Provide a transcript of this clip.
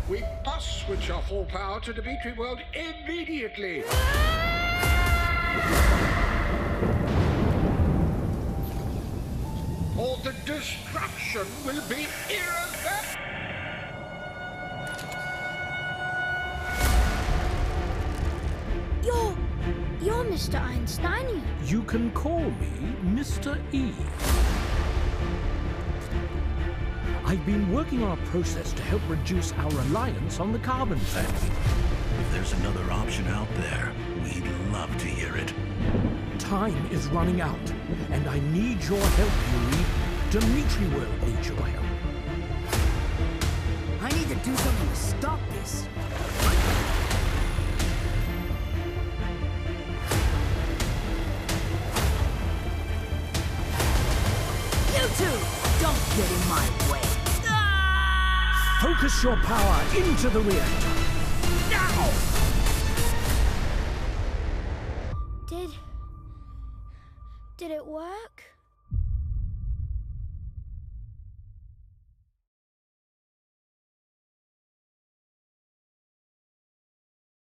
We must switch off all power to Dimitri world immediately. Or the destruction will be irreversible. You're Mr. Einstein. You can call me Mr. E. I've been working on a process to help reduce our reliance on the carbon tax. If there's another option out there, we'd love to hear it. Time is running out, and I need your help, Yuri. Dimitri will need your help. I need to do something to stop this. You two, don't get in my way. Focus your power into the reactor. Now! Did it work?